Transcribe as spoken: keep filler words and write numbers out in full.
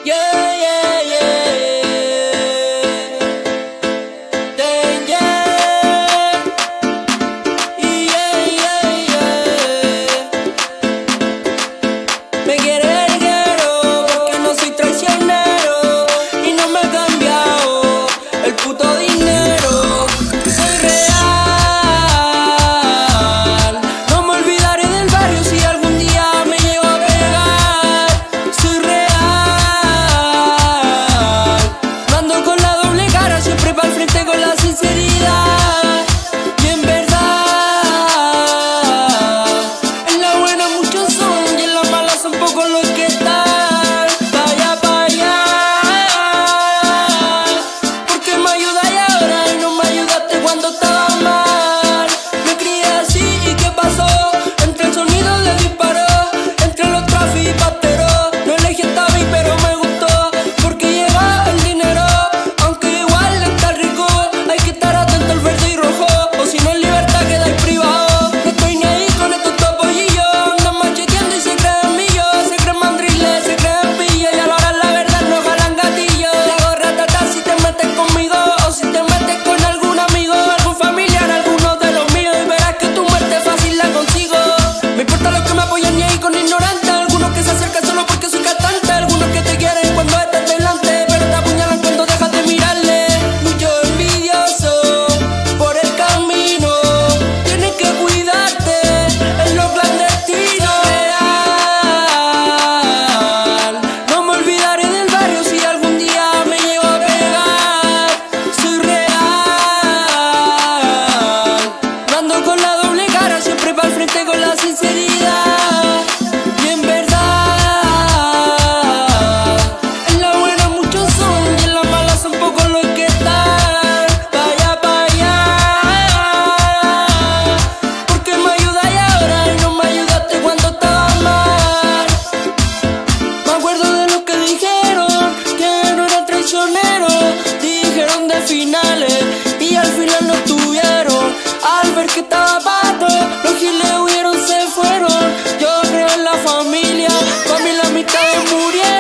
Yeah, yeah, yeah. Danger. Yeah, yeah, yeah. Me quiere el guero porque no soy traicionero y no me he cambiado el puto dinero. Soy real, no me olvidaré del barrio si algún día me llego a pegar. Soy real, no ando con la doble cara, siempre pa'l frente con la sinceridad. Y en verdad, en la buena muchos son y en la mala son pocos los que están. Vaya, vaya, porque me ayudas ahora y no me ayudaste cuando estaba mal. Me crié así y ¿qué pasó? Entre el sonido de disparo, entre los trafis y pasteros. No elegí esta vida pero me gustó porque llega el dinero. Aunque igual está rico, hay que estar atento al verde y rojo, o si no en libertad quedáis privado. No estoy ni ahí con estos topollillos, andan macheteando y se creen millos, se creen mandriles, se creen pillos y a la hora la verdad no jalan gatillos. Te hago ratatá si te metes conmigo o si te metes con algún amigo, algún familiar, alguno de los míos, y verás que tu muerte fácil la consigo. Me importa los que me apoyan ni ahí con ignorantes, algunos que se acercan solo porque soy cantante, algunos que te quieren cuando estás delante, pero te apuñalan cuando dejas de mirarle. Mucho envidioso por el camino, tienes que cuidarte en lo clandestino. Real, no me olvidaré del barrio si algún día me llego a pegar. Soy real, no ando con la doble cara, siempre pa'l frente con la sinceridad. Y en verdad, en la buena muchos son y en la mala son pocos los que están. Vaya, vaya, porque me ayudas ahora y no me ayudaste cuando estaba mal. Me acuerdo de lo que dijeron, que no era traicionero. Dijeron de finales y al final no estuvieron. Al ver que estaba pato, los giles huyeron, se fueron. Yo creo en la familia, pa' mí las amistades murieron.